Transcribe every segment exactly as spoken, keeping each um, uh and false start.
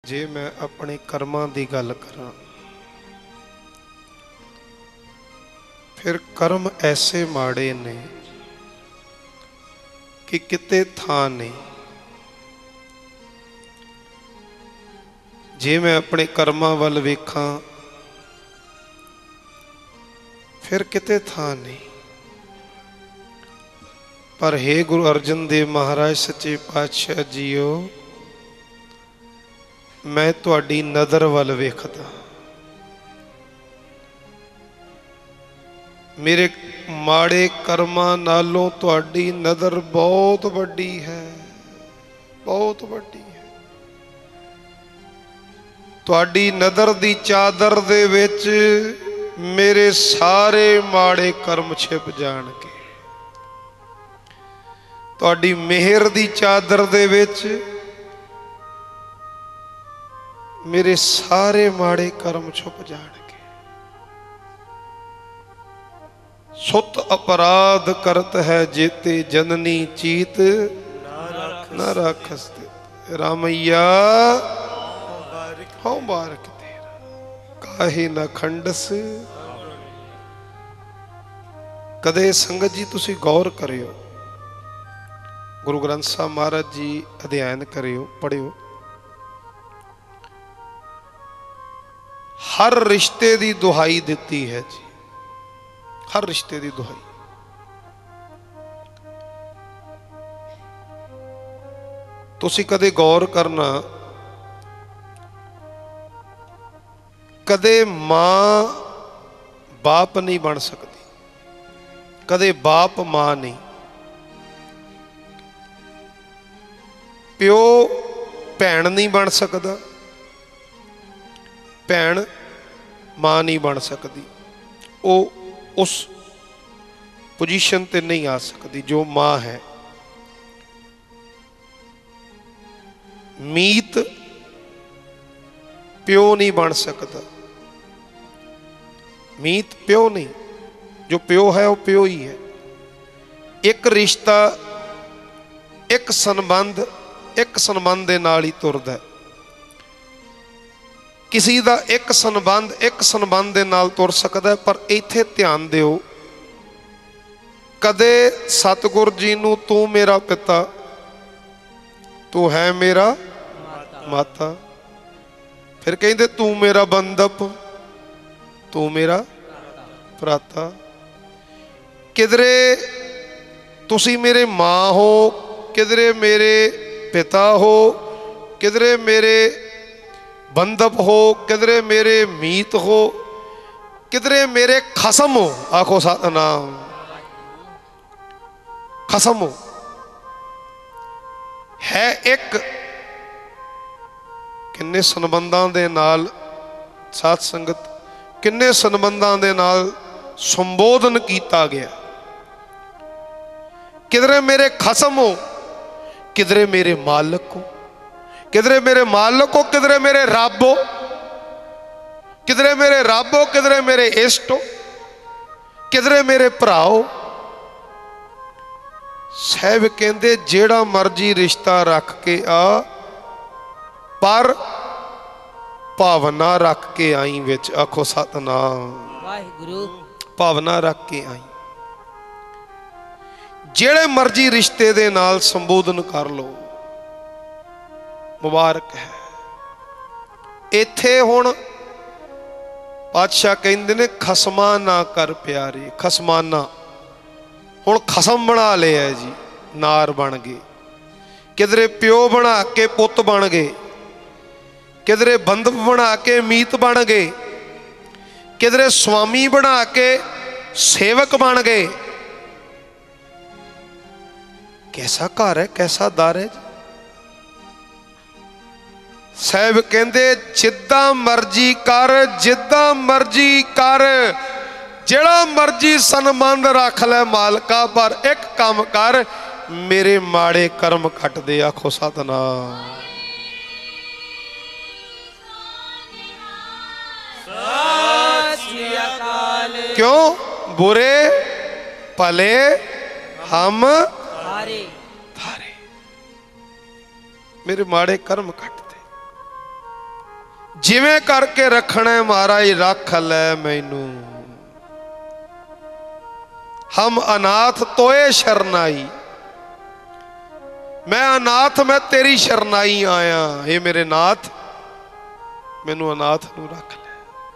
जे मैं अपने कर्मां दी गल करां, फिर कर्म ऐसे माड़े ने कि किते थां नहीं। जे मैं अपने कर्मां वल वेखां फिर किते थां नहीं। पर हे गुरु अर्जन देव महाराज सच्चे पातशाह जीओ, मैं तुहाडी नज़र वल वेखदा। मेरे माड़े कर्मां नालों तुहाडी नज़र बहुत वड्डी है, बहुत वड्डी है। तुहाडी नज़र दी चादर दे विच मेरे सारे माड़े कर्म छिप जाणगे। तुहाडी मेहर दी चादर दे विच मेरे सारे माड़े कर्म छुप जाणगे। सुत अपराध करत है जेते जननी चीत न राखसते। रामैया हूँ बारक तेरा काहे न खंडस। कदे संगत जी तुसी गौर करियो, गुरु ग्रंथ साहब महाराज जी अध्ययन करियो, पढ़ियो। हर रिश्ते दी दुहाई दिती है जी, हर रिश्ते दी दुहाई। तुसी कदे गौर करना, कदे मां बाप नहीं बन सकती, कदे बाप मां नहीं। प्यो भैन नहीं बन सकता, भैन मां नहीं बन सकती। वो उस पोजीशन ते नहीं आ सकती जो मां है। मीत प्यो नहीं बन सकता, मीत प्यो नहीं, जो प्यो है वो प्यो ही है। एक रिश्ता, एक संबंध एक संबंध दे नाल ही तुरदा है। किसी दा एक संबंध एक संबंध दे नाल तुर सकदा है। पर इत्थे ध्यान दिओ, कदे सतगुर जी नूं तू मेरा पिता, तू है मेरा माता, माता। फिर कहंदे तू मेरा बंदप, तू मेरा भराता। किधरे तुसी मेरे मां हो, किधरे मेरे पिता हो, किधरे मेरे बंदप हो, किधरे मेरे मीत हो, किधरे मेरे खसम हो। आखो सतनाम, खसम हो। है एक किन्ने संबंधां दे नाल साध संगत, किन्ने संबंधां दे नाल संबोधन किया गया। किधरे मेरे खसम हो, किधरे मेरे मालिक हो, किधरे मेरे मालिक हो, किधरे मेरे रब हो, किधरे मेरे रब हो, किधरे मेरे इष्ट हो, किधरे मेरे भरा हो। साहब कहंदे जेड़ा मर्जी रिश्ता रख के आ, पर भावना रख के आई विच। आखो सतनाम वाहिगुरु, भावना रख के आई। जेड़े मर्जी रिश्ते दे नाल संबोधन कर लो, मुबारक है। इत्थे हुण पातशाह कहंदे ने खसमा ना कर प्यारे। खसमाना हुण खसम बना लिया जी, नार बन गए। किधरे प्यो बना के पुत बन गए, किधरे बंधप बना के मीत बन गए, किधरे स्वामी बना के सेवक बन गए। कैसा घर है, कैसा दर है। साहब कहंदे जिद्दां मर्जी कर, जिद्दां मर्जी कर, जेड़ा मर्जी संबंध रख ले मालका, पर एक काम कर, मेरे माड़े कर्म कट दे। आखो सतनाम। क्यों बुरे भले हम थारे, मेरे माड़े कर्म कट दे। जिवें करके रखना है महाराज रख लै मैनू। हम अनाथ तोए शरनाई, मैं अनाथ मैं तेरी शरनाई आया। हे मेरे नाथ मैनू अनाथ नू रख ले।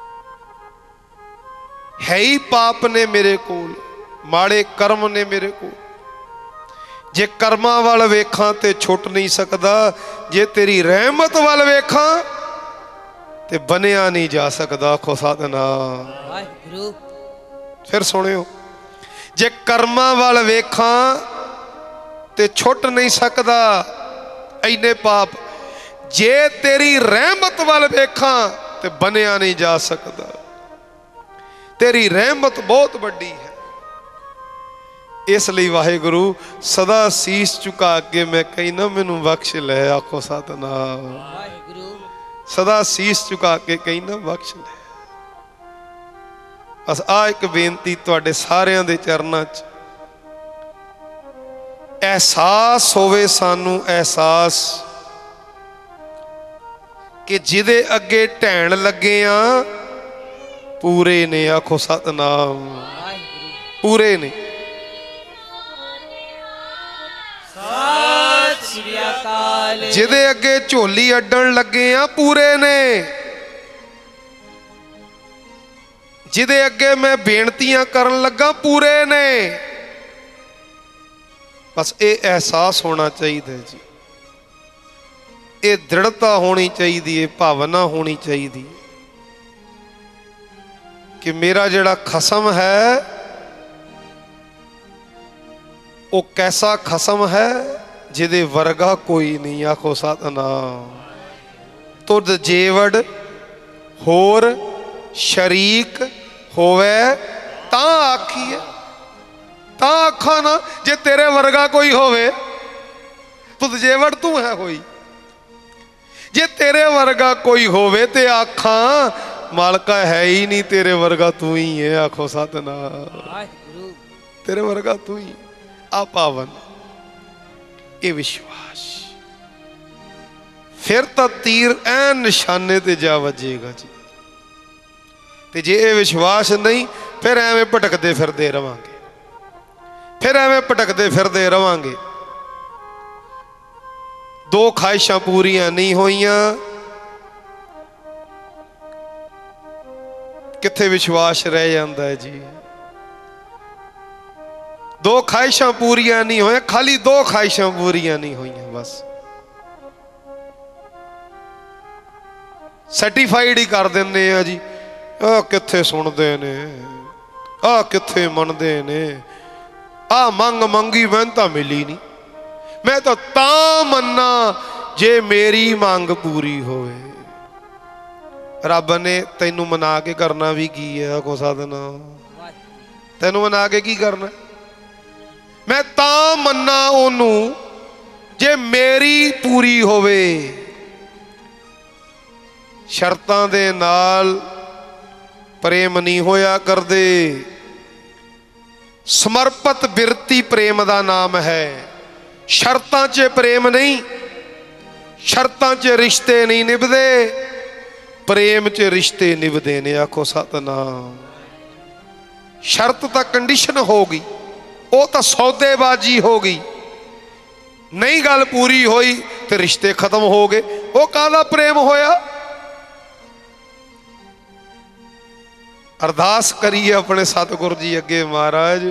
है ही पाप ने मेरे कोल, माड़े कर्म ने मेरे कोल। जे कर्मां वाल वेखां ते छुट नहीं सकदा, जे तेरी रहमत वाल वेखां ते बनिया नहीं जा सकदा। आखो सतनाम। फिर सुनियो, जे कर्मां वाल वेखां ते छुट नहीं सकदा इन्ने पाप, जे तेरी रहमत वाल वेखां ते बनिया नहीं जा सकदा। तेरी रहमत बहुत बड़ी है, इसलिए वाहेगुरु सदा शीश झुका के मैं कहना मैनू बख्श ले। आखो सतनाम। सदा शीश झुका के कहना बख्श ले। बस आ एक बेनती तुहाडे सारियां दे चरनां च, एहसास होवे सानू, एहसास कि जिदे अगे ढैण लगे आ पूरे ने। आखो सतनाम। पूरे ने। जिदे अगे झोली अड्डन लगे आ पूरे ने। जिदे अगे मैं बेनतियां करन लगा पूरे ने। बस ये एहसास होना चाहिए जी, ये दृढ़ता होनी चाहिए, भावना होनी चाहिए कि मेरा जिहड़ा खसम है वो कैसा खसम है जिदे वर्गा कोई नहीं। आखो सतनाम। तुद जेवड़ होर शरीक होवे तां आखीए, तां आखा ना जे तेरे वर्गा कोई होवे। तुद जेवड़ तू है कोई, जे तेरे वर्गा कोई होवे ते आखा मालका है ही नहीं, तेरे वर्गा तू ही है। आखो सतनाम। तेरे वर्गा तू ही। आ पावन ये विश्वास, फिर तो तीर ऐन निशाने ते जा वजेगा जी। ते जे ये विश्वास नहीं फिर एवें भटकते फिरते रवांगे, फिर एवें भटकते फिरते रवांगे। दो ख्वाहिशां पूरियां नहीं होइयां, किथे विश्वास रह जाता है जी। दो ख्वाहिशां पूरियां नहीं होया, खाली दो ख्वाहिशां पूरियां नहीं होइयां, बस सर्टिफाइड ही कर देने आ जी। आ किथे सुनते ने, आ किथे मनते ने, आ मंग मंगी मैं तो मिली नहीं। मैं तो तां मन्ना जे मेरी मंग पूरी होवे। रब ने तैनू मना के करना भी की है। को साधना तैनू मना के की करना, मैं तां मन्ना ओनू जे मेरी पूरी होवे। शर्तां दे नाल प्रेम नहीं होया करदे। समर्पित बिरती प्रेम दा नाम है। शर्तां च प्रेम नहीं, शर्तां च रिश्ते नहीं निभदे, प्रेम च रिश्ते निभदे ने। आखो सतनाम। शर्त तां कंडीशन हो गई, वो तो सौदेबाजी हो गई, नहीं गल पूरी होई तो रिश्ते खत्म हो गए। वो काला प्रेम होया। अरदास करिए अपने सतगुरु जी अगे, महाराज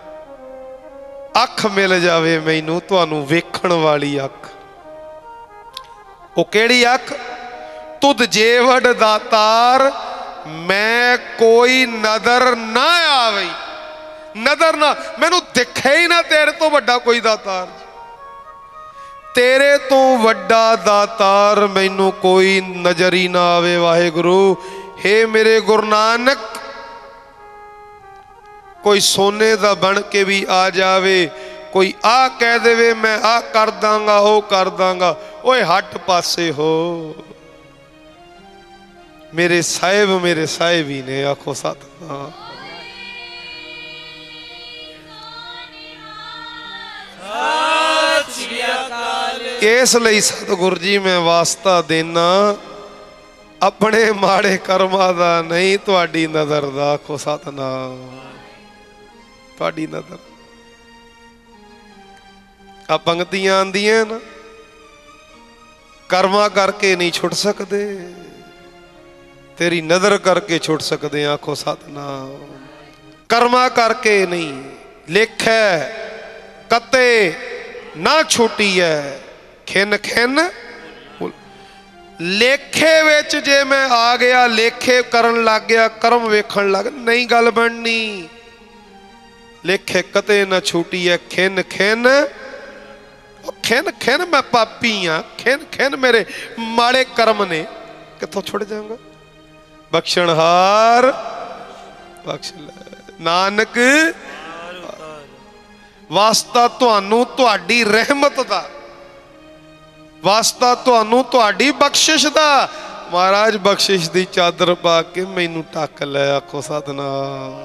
अख मिल जावे मैनू तुहानू वेखण वाली अख। वो केड़ी अख? तुद जेवड़ दातार मैं कोई नदर ना आवे। नदर ना मैनू दिखे ही ना तेरे तो वड्डा कोई दातार। तेरे तो वड्डा दातार मैनू कोई नजर ही ना आवे। वाहेगुरु हे मेरे गुरु नानक, कोई सोने दा बन के भी आ जावे, कोई आ कह देवे मैं आ कर दांगा ओ कर दांगा, ओए हट पासे हो। मेरे साहिब मेरे साहिब ही ने। आखो सतनाम। इसलिए सतगुरु जी मैं वास्ता देना, अपने माड़े कर्मां दा नहीं, तुहाडी नज़र दा। आखो सतनाम। तुहाडी नज़र आ पंक्तियां आंदियां ना, कर्मा करके नहीं छुट सकते, तेरी नज़र करके छुट सकते। आखो सतनाम। कर्मा करके नहीं, लेखै कते ना छुटी है, खिन खिन लेखे विच जे मैं आ गया, लेखे करन लग गया, कर्म वेखण लग, नहीं गल बननी। लेखे कते ना छूटी है, खिन खिन खिन खिन मैं पापी हाँ, खिन खिन मेरे माड़े कर्म ने, कितों छुट जाऊंगा। बख्शणहार बख्श ले नानक, वास्ता तुहानू तुहाडी रहमत दा, वास्ता तुहानू तुहाडी बख्शिश दा। महाराज बख्शिश दी चादर पा के मैनू ढक लै। आखो सतनाम।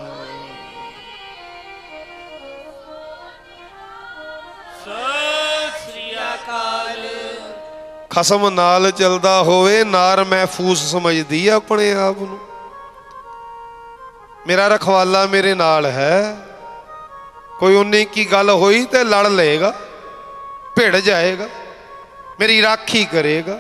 खसम नाल चलदा होवे, नार महफूज समझदी है अपने आप नू। मेरा रखवाला मेरे नाल है, कोई उन्नी की गल हुई तो लड़ लेगा, भिड़ जाएगा, मेरी राखी करेगा।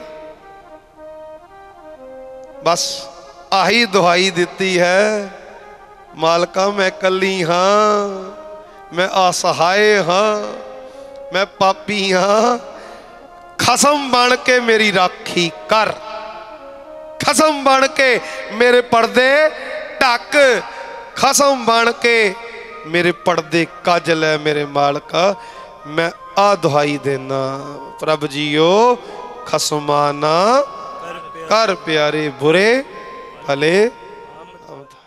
बस आही दुहाई दिती है, मालका मैं कली हाँ, मैं असहाय हाँ, मैं पापी हाँ, खसम बन के मेरी राखी कर, खसम बन के मेरे पर्दे ढक, खसम बन के मेरे पर्दे कज लै मेरे मालका। मैं आ दुहाई देना, प्रभ जीओ खसमाना कर प्यारे, बुरे भले